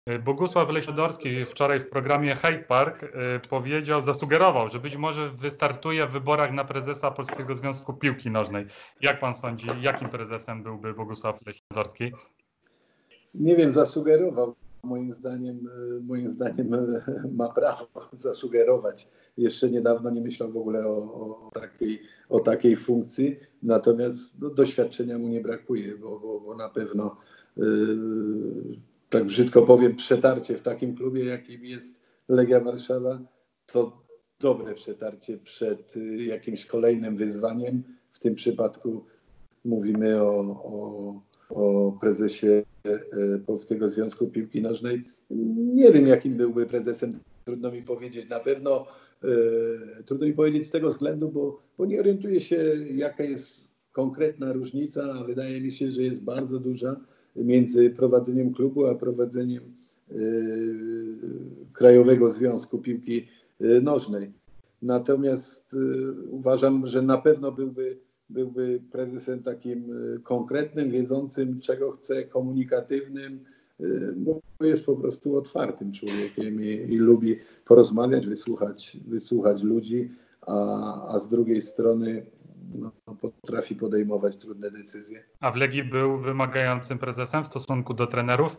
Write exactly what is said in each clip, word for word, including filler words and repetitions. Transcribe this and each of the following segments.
Bogusław Leśniodorski wczoraj w programie Hyde Park powiedział, zasugerował, że być może wystartuje w wyborach na prezesa Polskiego Związku Piłki Nożnej. Jak pan sądzi, jakim prezesem byłby Bogusław Leśniodorski? Nie wiem, zasugerował. Moim zdaniem, moim zdaniem ma prawo zasugerować. Jeszcze niedawno nie myślał w ogóle o, o, takiej, o takiej funkcji, natomiast no, doświadczenia mu nie brakuje, bo, bo, bo na pewno yy, tak brzydko powiem, przetarcie w takim klubie, jakim jest Legia Warszawa, to dobre przetarcie przed jakimś kolejnym wyzwaniem. W tym przypadku mówimy o, o, o prezesie Polskiego Związku Piłki Nożnej. Nie wiem, jakim byłby prezesem, trudno mi powiedzieć. Na pewno e, trudno mi powiedzieć z tego względu, bo, bo nie orientuję się, jaka jest konkretna różnica, a wydaje mi się, że jest bardzo duża między prowadzeniem klubu a prowadzeniem e, Krajowego Związku Piłki Nożnej. Natomiast e, uważam, że na pewno byłby, byłby prezesem takim konkretnym, wiedzącym, czego chce, komunikatywnym, e, bo jest po prostu otwartym człowiekiem i, i lubi porozmawiać, wysłuchać, wysłuchać ludzi, a, a z drugiej strony no, potrafi podejmować trudne decyzje. A w Legii był wymagającym prezesem w stosunku do trenerów?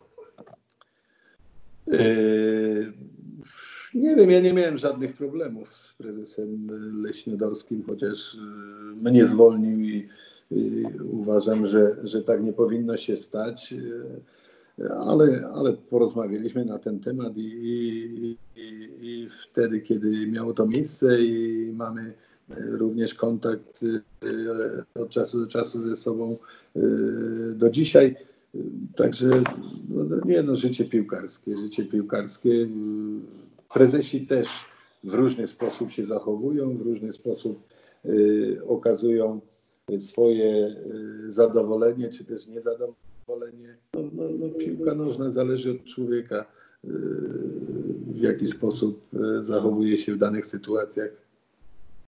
Yy, nie wiem, ja nie miałem żadnych problemów z prezesem Leśniodorskim, chociaż mnie zwolnił i, i uważam, że, że tak nie powinno się stać, ale, ale porozmawialiśmy na ten temat i, i, i, i wtedy, kiedy miało to miejsce i mamy również kontakt od czasu do czasu ze sobą do dzisiaj. Także no, nie no, życie piłkarskie, życie piłkarskie. Prezesi też w różny sposób się zachowują, w różny sposób y, okazują swoje y, zadowolenie, czy też niezadowolenie. No, no, no, piłka nożna zależy od człowieka, y, w jaki sposób y, zachowuje się w danych sytuacjach.